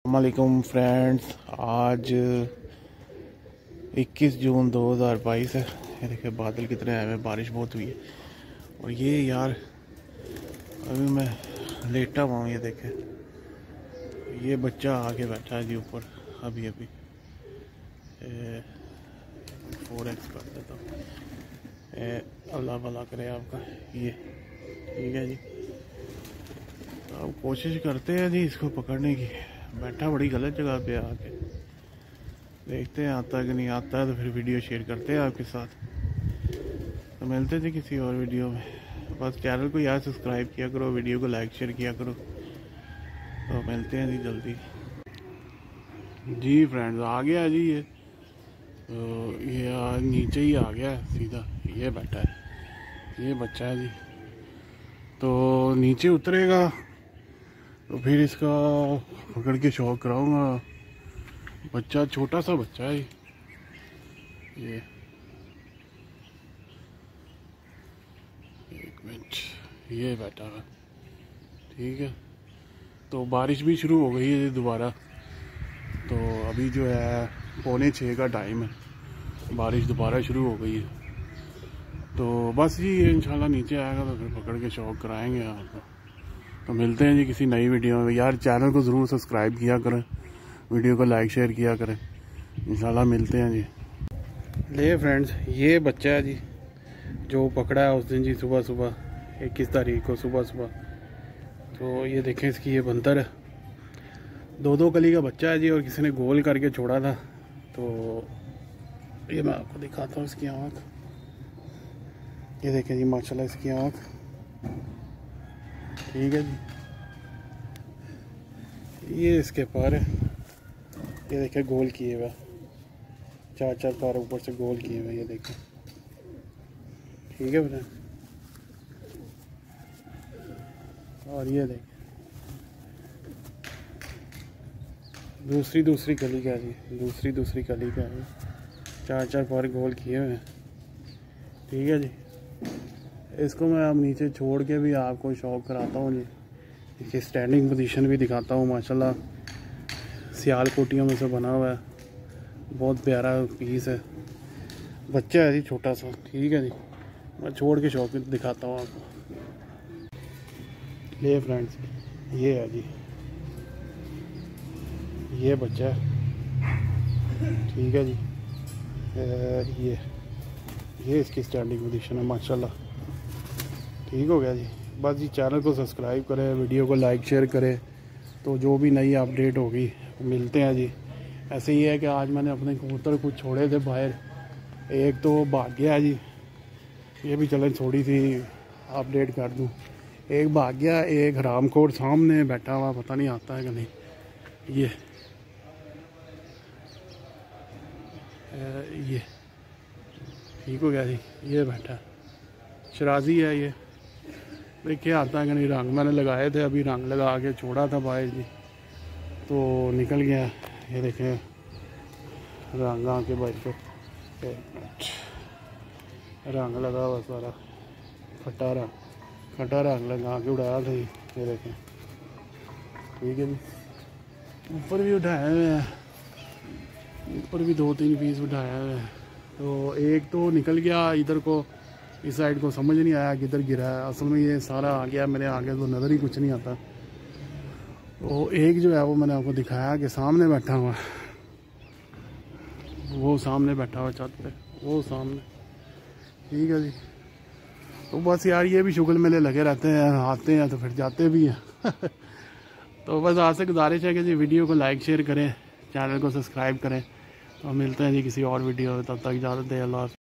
अस्सलामुअलैकुम फ्रेंड्स, आज 21 जून 2022 है। ये देखिए बादल कितने आए हुए, बारिश बहुत हुई है। और ये यार अभी मैं लेटा हुआ हूँ, ये देखे ये बच्चा आके बैठा है जी ऊपर। अभी 4x कर देता हूँ। अल्लाह भला करे आपका। ये ठीक है जी, अब कोशिश करते हैं जी इसको पकड़ने की। बैठा बड़ी गलत जगह पे आके, देखते हैं आता है कि नहीं। आता है तो फिर वीडियो शेयर करते हैं आपके साथ। तो मिलते थे किसी और वीडियो में। बस चैनल को यार सब्सक्राइब किया करो, वीडियो को लाइक शेयर किया करो। तो मिलते हैं जी जल्दी। जी फ्रेंड्स, आ गया जी ये। तो ये नीचे ही आ गया सीधा। ये बैठा है, ये बच्चा है जी। तो नीचे उतरेगा तो फिर इसका पकड़ के शौक कराऊंगा। बच्चा छोटा सा बच्चा है ये। एक मिनट, ये बैठा है, ठीक है। तो बारिश भी शुरू हो गई है दोबारा। तो अभी जो है 5:45 का टाइम है, बारिश दोबारा शुरू हो गई है। तो बस जी ये इंशाल्लाह नीचे आएगा तो फिर पकड़ के शौक कराएंगे आपको। तो मिलते हैं जी किसी नई वीडियो में। यार चैनल को ज़रूर सब्सक्राइब किया करें, वीडियो को लाइक शेयर किया करें। इंशाल्लाह मिलते हैं जी। ले फ्रेंड्स, ये बच्चा है जी जो पकड़ा है उस दिन जी, सुबह सुबह 21 तारीख को सुबह सुबह। तो ये देखें, इसकी ये बंदर है, 2 कली का बच्चा है जी। और किसी ने गोल करके छोड़ा था। तो ये मैं आपको दिखाता हूँ इसकी आँख। ये देखें जी माशाल्लाह इसकी आँख, ठीक है जी। ये इसके पैर है, ये देखें गोल किए हुए, 4 पैर ऊपर से गोल किए हुए, ये देखें, ठीक है बेटा। और ये देखें दूसरी कली का जी, दूसरी कली का है, 4 पैर गोल किए हुए हैं, ठीक है जी। इसको मैं अब नीचे छोड़ के भी आपको शौक कराता हूँ जी। इसकी स्टैंडिंग पोजीशन भी दिखाता हूँ। माशाल्लाह सियालकोटियों में से बना हुआ है, बहुत प्यारा पीस है। बच्चा है जी छोटा सा, ठीक है जी। मैं छोड़ के शौक दिखाता हूँ आपको। ले फ्रेंड्स, ये है जी, ये बच्चा है, ठीक है जी। ये इसकी स्टैंडिंग पोजीशन है माशाल्लाह, ठीक हो गया जी। बस जी चैनल को सब्सक्राइब करें, वीडियो को लाइक शेयर करें। तो जो भी नई अपडेट होगी मिलते हैं जी। ऐसे ही है कि आज मैंने अपने कबूतर कुछ छोड़े थे बाहर, एक तो भाग गया है जी। ये भी चलें थोड़ी सी अपडेट कर दूं। एक भाग गया, एक हरामखोर सामने बैठा हुआ, पता नहीं आता है कि नहीं। ये ठीक हो गया जी, ये बैठा शराजी है ये। देखिए आता है कि नहीं। रंग मैंने लगाए थे, अभी रंग लगा के छोड़ा था बाहर जी, तो निकल गया। ये देखें रंग आके बाइक पे, रंग लगा हुआ सारा, खट्टा रंग लगा के उड़ाया था। ये देखें, ठीक है जी। ऊपर भी उठाए हुए हैं, ऊपर भी 2-3 पीस उठाया हुए हैं। तो एक तो निकल गया इधर को, इस साइड को समझ नहीं आया किधर गिरा है। असल में ये सारा आ गया मेरे आगे, तो नज़र ही कुछ नहीं आता। तो एक जो है वो मैंने आपको दिखाया कि सामने बैठा हुआ, वो सामने बैठा हुआ छत पे, वो सामने, ठीक है जी। तो बस यार ये भी शुगल मेले लगे रहते हैं, आते हैं तो फिर जाते भी हैं। तो बस आपसे गुजारिश है कि जी वीडियो को लाइक शेयर करें, चैनल को सब्सक्राइब करें। तो मिलते हैं जी किसी और वीडियो में, तब तक इजाज़त दें। अल्लाह हाफ़िज़।